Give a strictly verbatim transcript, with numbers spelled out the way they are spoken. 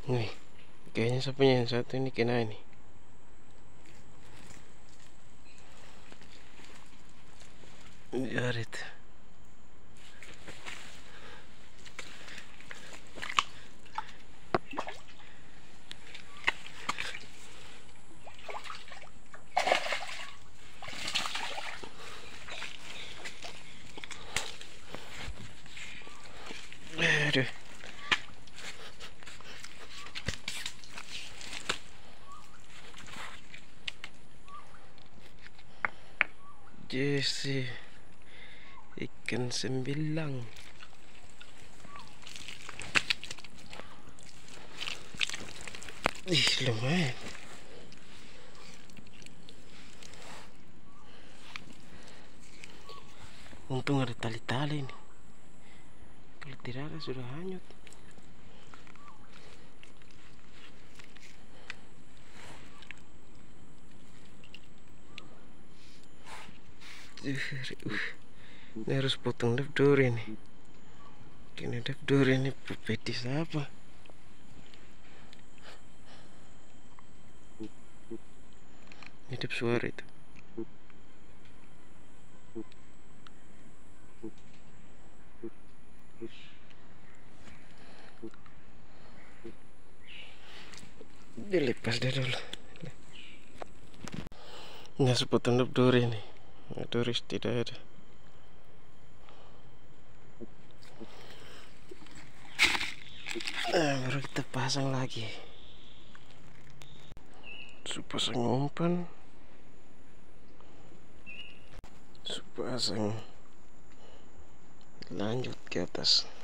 Nih, kayaknya sapunya yang satu ini kena ini. Jarit. Aduh. Jesse, ikan sembilang. Ih, lumayan. Untung ada tali-tali nih. Kalau tidak ada sudah hanyut. Uh, ini harus potong dapdori nih. Kini dapdori ini pepetis apa? Hidup suara itu. Dilepas dia dulu. Nggak sepotong dapdori nih. Doris tidak ada. Nah, baru kita pasang lagi. Supasang umpan. Supasang lanjut ke atas.